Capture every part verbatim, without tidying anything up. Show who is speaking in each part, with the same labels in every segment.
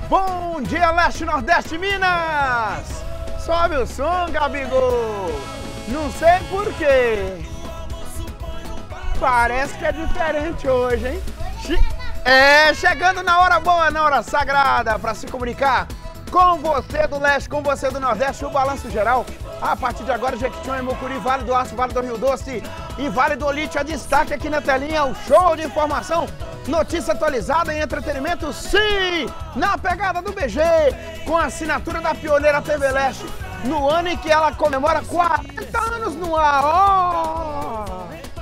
Speaker 1: Bom dia, Leste, Nordeste, Minas! Sobe o som, Gabigol! Não sei por quê. Parece que é diferente hoje, hein? É, chegando na hora boa, na hora sagrada, para se comunicar com você do Leste, com você do Nordeste, o Balanço Geral. A partir de agora, Jequitinhonha, Mucuri, Vale do Aço, Vale do Rio Doce e Vale do Olite. A destaque aqui na telinha, o show de informação, notícia atualizada e entretenimento, sim! Na pegada do B G, com a assinatura da pioneira T V Leste, no ano em que ela comemora quarenta anos no ar. Oh!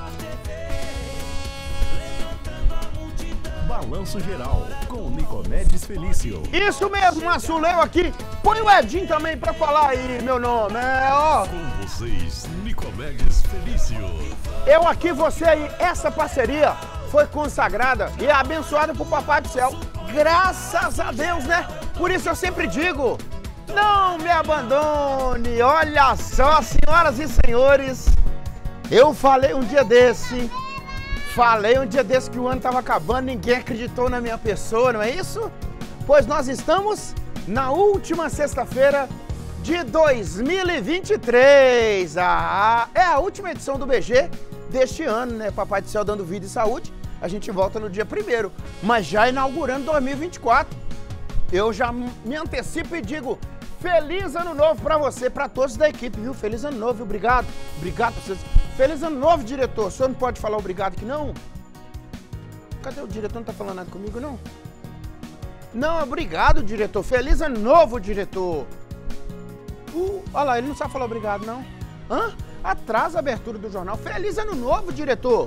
Speaker 2: Balanço Geral, com Nicomedes Felício.
Speaker 1: Isso mesmo, Açuleu aqui. Põe o Edinho também pra falar aí, meu nome. É, ó.
Speaker 2: Com vocês, Nicomedes Felício.
Speaker 1: Eu aqui, você aí. Essa parceria foi consagrada e abençoada por Papai do Céu. Graças a Deus, né? Por isso eu sempre digo, não me abandone. Olha só, senhoras e senhores, eu falei um dia desse... Falei um dia desse que o ano estava acabando, ninguém acreditou na minha pessoa, não é isso? Pois nós estamos na última sexta-feira de dois mil e vinte e três. Ah, é a última edição do B G deste ano, né? Papai do Céu dando vida e saúde. A gente volta no dia primeiro, mas já inaugurando dois mil e vinte e quatro. Eu já me antecipo e digo, feliz ano novo para você, para todos da equipe, viu? Feliz ano novo, obrigado. Obrigado por vocês. Feliz ano novo, diretor. O senhor não pode falar obrigado aqui, não? Cadê o diretor? Não tá falando nada comigo, não? Não, obrigado, diretor. Feliz ano novo, diretor. Uh, olha lá, ele não sabe falar obrigado, não. Hã? Atrasa a abertura do jornal. Feliz ano novo, diretor.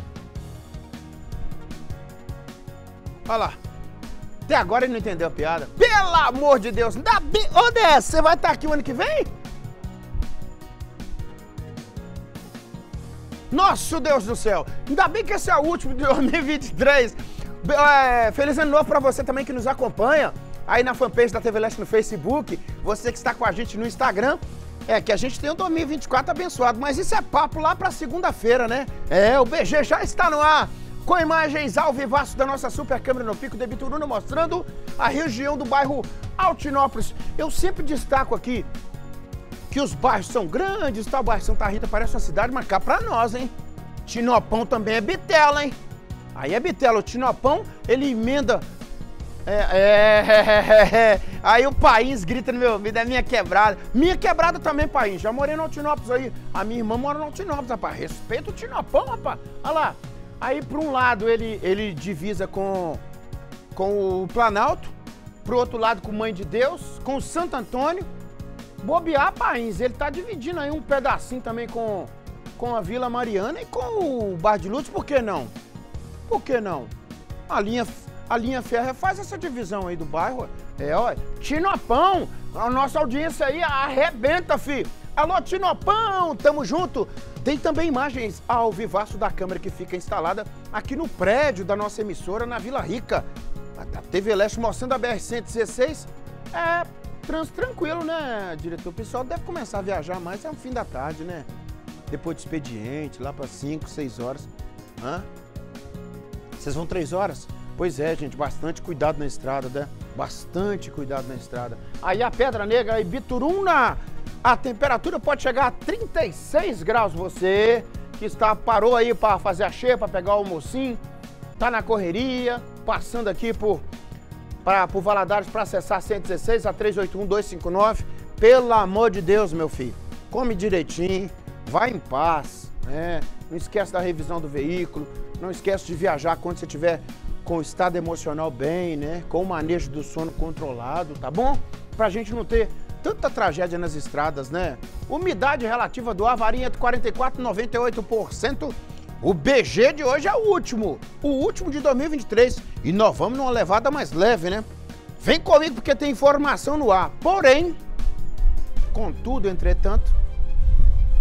Speaker 1: Olha lá. Até agora ele não entendeu a piada. Pelo amor de Deus. Ainda bem... Ô, Dessa, você vai estar aqui o ano que vem? Nossa, Deus do céu! Ainda bem que esse é o último de dois mil e vinte e três. É, feliz ano novo pra você também que nos acompanha aí na fanpage da T V Leste no Facebook. Você que está com a gente no Instagram. É que a gente tem o dois mil e vinte e quatro abençoado, mas isso é papo lá pra segunda-feira, né? É, o B G já está no ar com imagens ao vivaço da nossa super câmera no Pico de Bituruna, mostrando a região do bairro Altinópolis. Eu sempre destaco aqui que os bairros são grandes, tá? O bairro Santa Rita parece uma cidade, mas cá pra nós, hein? Tinopão também é bitela, hein? Aí é bitela, o Tinopão, ele emenda... É, é, é, é, aí o País grita no meu ouvido, é minha quebrada. Minha quebrada também, País, já morei no Altinópolis aí. A minha irmã mora no Altinópolis, rapaz. Respeita o Tinopão, rapaz. Olha lá. Aí, por um lado, ele, ele divisa com, com o Planalto, pro outro lado com Mãe de Deus, com o Santo Antônio. Bobear, País, ele tá dividindo aí um pedacinho também com, com a Vila Mariana e com o Bar de Lourdes, por que não? Por que não? A linha, a linha férrea faz essa divisão aí do bairro. É, ó, Tinopão, a nossa audiência aí arrebenta, fi. Alô, Tinopão, tamo junto. Tem também imagens ao vivaço da câmera que fica instalada aqui no prédio da nossa emissora na Vila Rica. A T V Leste mostrando a B R cento e dezesseis. É... Trânsito tranquilo, né, diretor? O pessoal deve começar a viajar mais, é um fim da tarde, né? Depois do expediente, lá para cinco, seis horas. Hã? Vocês vão três horas? Pois é, gente, bastante cuidado na estrada, né? Bastante cuidado na estrada. Aí a Pedra Negra e Bituruna, a temperatura pode chegar a trinta e seis graus. Você que está, parou aí para fazer a cheia, para pegar o almocinho, tá na correria, passando aqui por... para o Valadares para acessar cento e dezesseis, a três oito um, dois cinco nove. Pelo amor de Deus, meu filho, come direitinho, vai em paz, né? Não esquece da revisão do veículo, não esquece de viajar quando você estiver com o estado emocional bem, né? Com o manejo do sono controlado, tá bom? Pra gente não ter tanta tragédia nas estradas, né? Umidade relativa do ar varia entre quarenta e quatro e noventa e oito por cento. O B G de hoje é o último, o último de dois mil e vinte e três. E nós vamos numa levada mais leve, né? Vem comigo porque tem informação no ar. Porém, contudo, entretanto,